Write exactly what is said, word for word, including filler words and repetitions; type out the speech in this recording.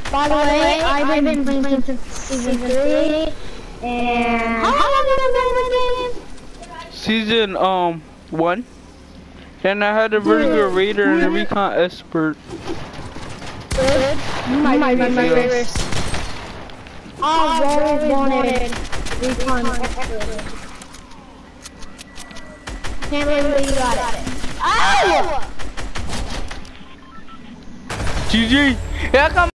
By the way, I've been playing since season three, and how long have you been playing? Season um one. And I had a vertigo raider and a recon expert. Good. My my my favorite. I've always wanted recon expert. Can't believe you got it. Oh! G G. Yeah, come.